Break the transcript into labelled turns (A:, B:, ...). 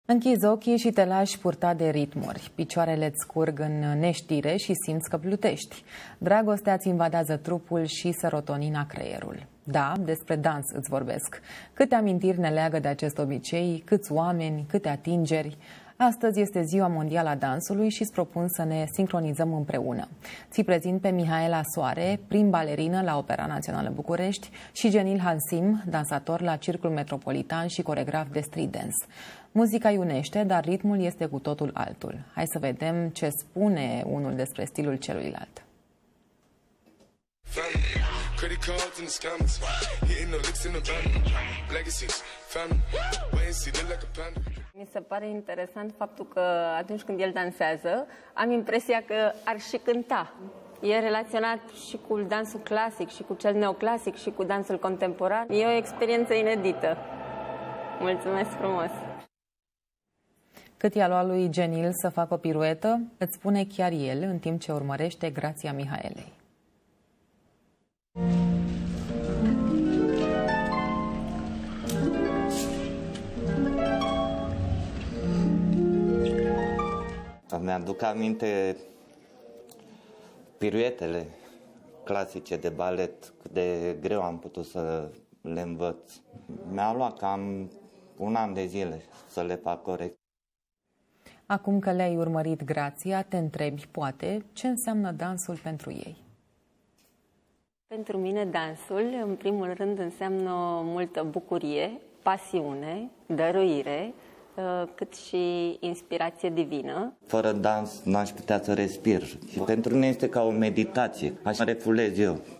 A: Închizi ochii și te lași purta de ritmuri. Picioarele îți scurg în neștire și simți că plutești. Dragostea îți invadează trupul și serotonina creierul. Da, despre dans îți vorbesc. Câte amintiri ne leagă de acest obicei, câți oameni, câte atingeri. Astăzi este Ziua Mondială a Dansului și îți propun să ne sincronizăm împreună. Ți prezint pe Mihaela Soare, prim balerină la Opera Națională București, și Genil Hansim, dansator la Circul Metropolitan și coregraf de street dance. Muzica iunește, dar ritmul este cu totul altul. Hai să vedem ce spune unul despre stilul celuilalt.
B: Mi se pare interesant faptul că atunci când el dansează, am impresia că ar și cânta. E relaționat și cu dansul clasic, și cu cel neoclasic, și cu dansul contemporan. E o experiență inedită. Mulțumesc frumos!
A: Cât i-a luat lui Genil să facă o piruetă, îți spune chiar el, în timp ce urmărește grația Mihaelei.
C: Mi-aduc aminte piruetele clasice de balet, cât de greu am putut să le învăț. Mi-a luat cam un an de zile să le fac corect.
A: Acum că le-ai urmărit grația, te întrebi, poate, ce înseamnă dansul pentru ei?
B: Pentru mine dansul, în primul rând, înseamnă multă bucurie, pasiune, dăruire, cât și inspirație divină.
C: Fără dans n-aș putea să respir și pentru mine este ca o meditație. Așa refulez eu